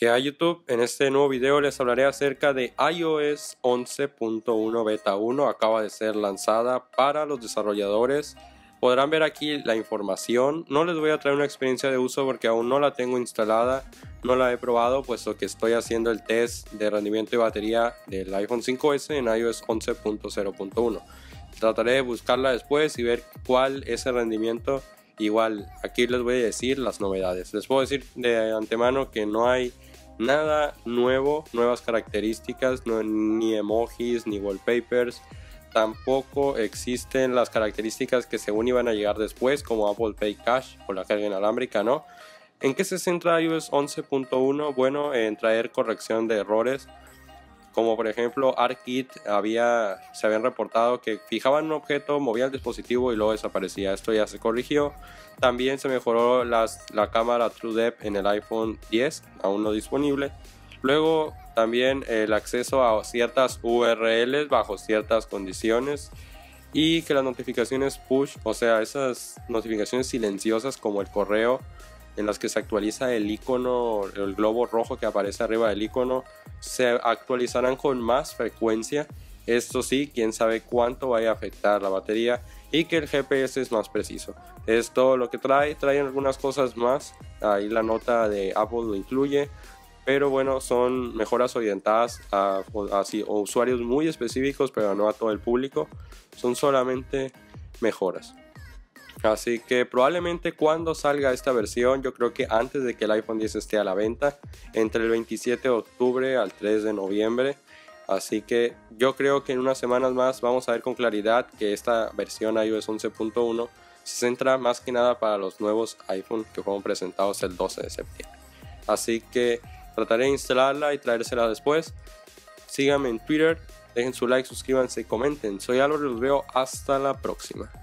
Que a YouTube, en este nuevo video les hablaré acerca de iOS 11.1 Beta 1. Acaba de ser lanzada para los desarrolladores. Podrán ver aquí la información. No les voy a traer una experiencia de uso porque aún no la tengo instalada, no la he probado, puesto que estoy haciendo el test de rendimiento de batería del iPhone 5S en iOS 11.0.1. Trataré de buscarla después y ver cuál es el rendimiento. Igual aquí les voy a decir las novedades. Les puedo decir de antemano que no hay nada nuevo, nuevas características, ni emojis ni wallpapers. Tampoco existen las características que según iban a llegar después, como Apple Pay Cash o la carga inalámbrica, ¿no? ¿En qué se centra iOS 11.1? Bueno, en traer corrección de errores. Como por ejemplo ARKit, se habían reportado que fijaban un objeto, movían el dispositivo y luego desaparecía. Esto ya se corrigió. También se mejoró la cámara TrueDepth en el iPhone 10, aún no disponible. Luego también el acceso a ciertas URLs bajo ciertas condiciones. Y que las notificaciones push, o sea, esas notificaciones silenciosas como el correo, en las que se actualiza el icono, el globo rojo que aparece arriba del icono, se actualizarán con más frecuencia. Esto sí, quién sabe cuánto vaya a afectar la batería, y que el GPS es más preciso. Es todo lo que traen algunas cosas más, ahí la nota de Apple lo incluye, pero bueno, son mejoras orientadas a usuarios muy específicos, pero no a todo el público. Son solamente mejoras. Así que probablemente cuando salga esta versión, yo creo que antes de que el iPhone 10 esté a la venta, entre el 27 de octubre al 3 de noviembre. Así que yo creo que en unas semanas más vamos a ver con claridad que esta versión iOS 11.1 se centra más que nada para los nuevos iPhone que fueron presentados el 12 de septiembre. Así que trataré de instalarla y traérsela después. Síganme en Twitter, dejen su like, suscríbanse y comenten. Soy Álvaro y los veo hasta la próxima.